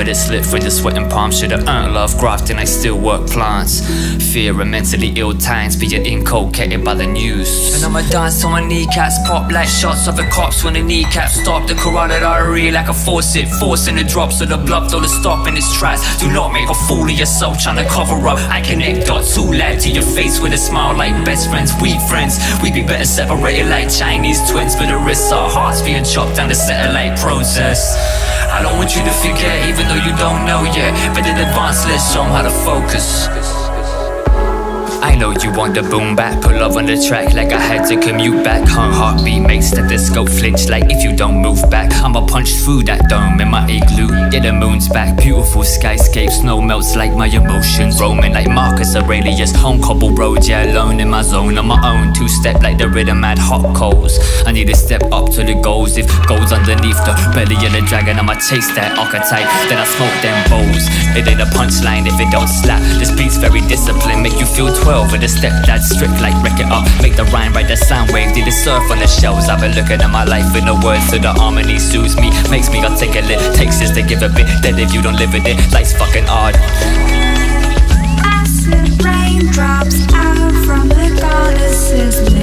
Let it slip from your sweating palms. Should've earned love, grafting, I still work plants. Fear and mentally ill times being inculcated by the news. And I'ma dance till my kneecaps pop like shots of the cops when the kneecaps stop. The carotid artery like a faucet, forcing the drops of the blood till the stop in its tracks. Do not make a fool of yourself trying to cover up. I connect dots too loud to your face with a smile like best friends, weak friends. We'd be better separated like Chinese twins, but the risks our hearts being chopped down the satellite process. I don't want you to forget, even though you don't know yet, but in advance let's show 'em how to focus. I know you want the boom back, put love on the track like I had to commute back home. Heartbeat makes stethoscope flinch like if you don't move back. I'ma punch through that dome in my igloo. Yeah, the moon's back, beautiful skyscape. Snow melts like my emotions, roaming like Marcus Aurelius. On cobble roads, yeah, alone in my zone on my own. Two-step like the rhythm had hot coals. I need to step up to the goals. If gold's underneath the belly of the dragon, I'ma chase that archetype, then I smoke them bowls. It ain't a punchline if it don't slap. This beat's very disciplined, make you feel 12 with a stepdad strict like wreck it up. Make the rhyme ride the sound wave, did it surf on the shells. I've been looking at my life in the words so the harmony soothes me, makes me articulate. Takes us to give a bit, dead if you don't live with it. Life's fucking hard. Acid rain drops out from the goddesses.